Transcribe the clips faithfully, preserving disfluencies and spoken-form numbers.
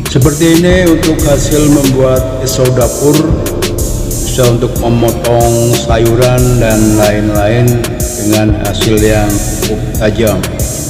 Seperti ini untuk hasil membuat pisau dapur, bisa untuk memotong sayuran dan lain-lain dengan hasil yang cukup tajam.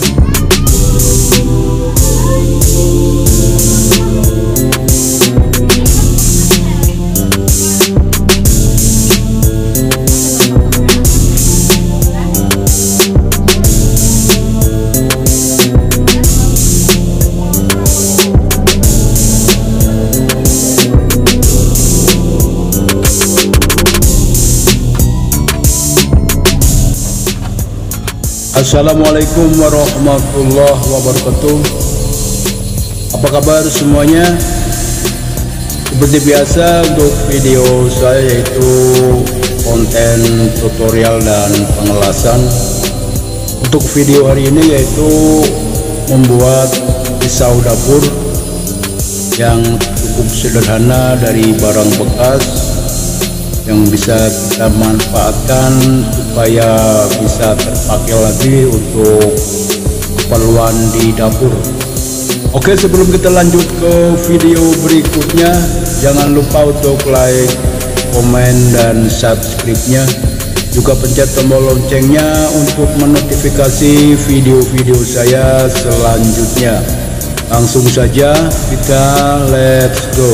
Assalamualaikum warahmatullahi wabarakatuh. Apa kabar semuanya? Seperti biasa untuk video saya yaitu konten tutorial dan pengelasan. Untuk video hari ini yaitu membuat pisau dapur yang cukup sederhana dari barang bekas yang bisa kita manfaatkan supaya bisa terpakai lagi untuk keperluan di dapur. Oke, sebelum kita lanjut ke video berikutnya, jangan lupa untuk like, komen, dan subscribe-nya. Juga pencet tombol loncengnya untuk menotifikasi video-video saya selanjutnya. Langsung saja kita let's go.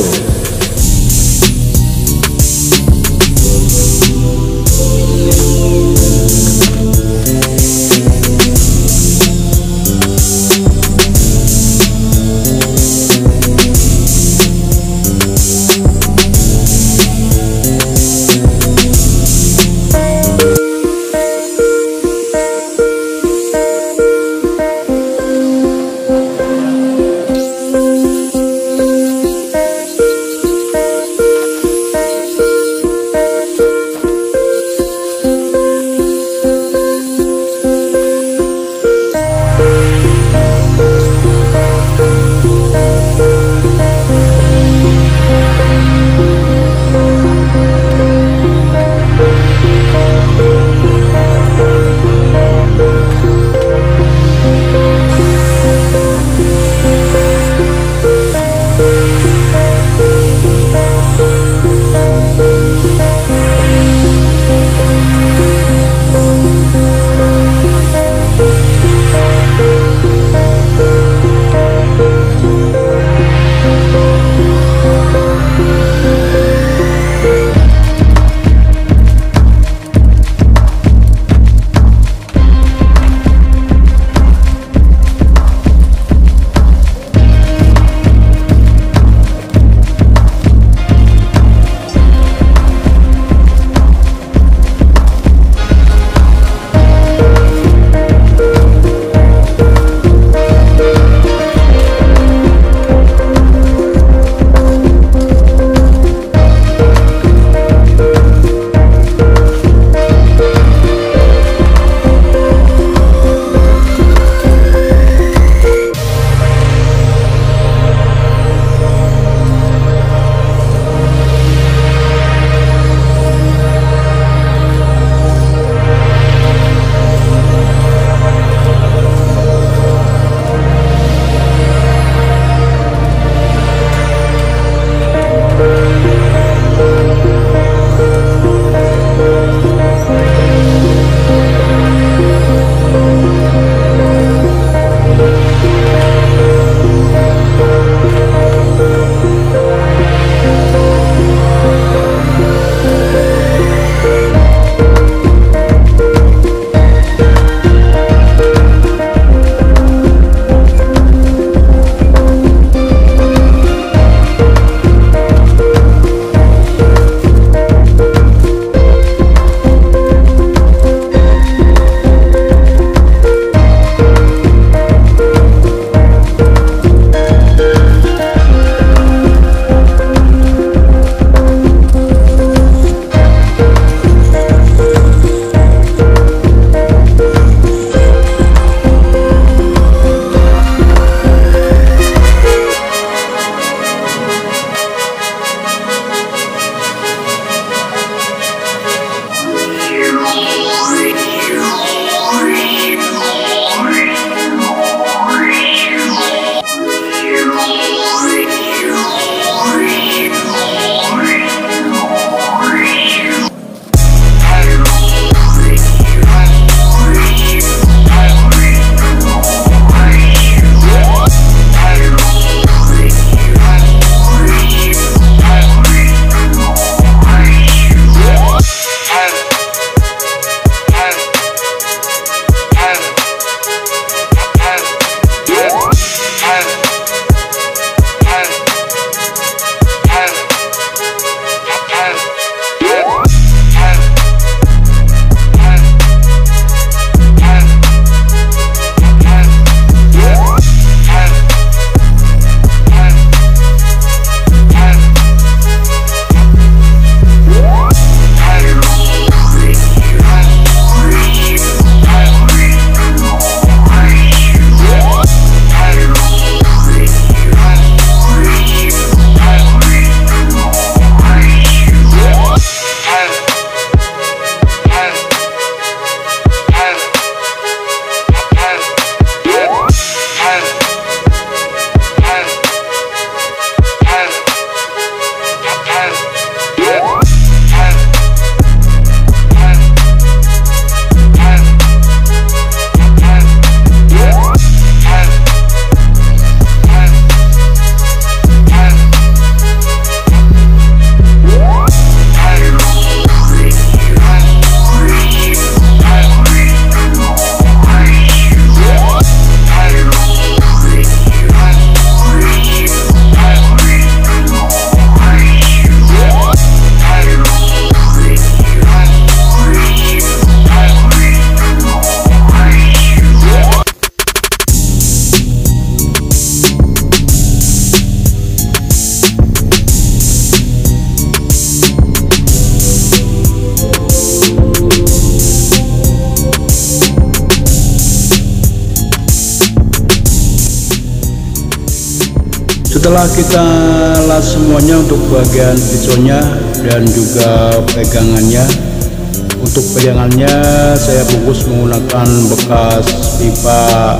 Setelah kita las semuanya untuk bagian pisaunya dan juga pegangannya, untuk pegangannya saya bungkus menggunakan bekas pipa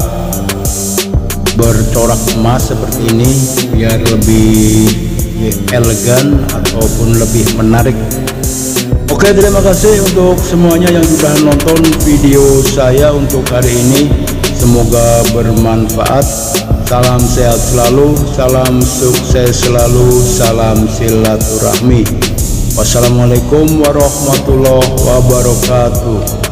bercorak emas seperti ini biar lebih elegan ataupun lebih menarik. Oke, terima kasih untuk semuanya yang sudah nonton video saya untuk hari ini. Semoga bermanfaat. Salam sehat selalu, salam sukses selalu, salam silaturahmi. Wassalamualaikum warahmatullahi wabarakatuh.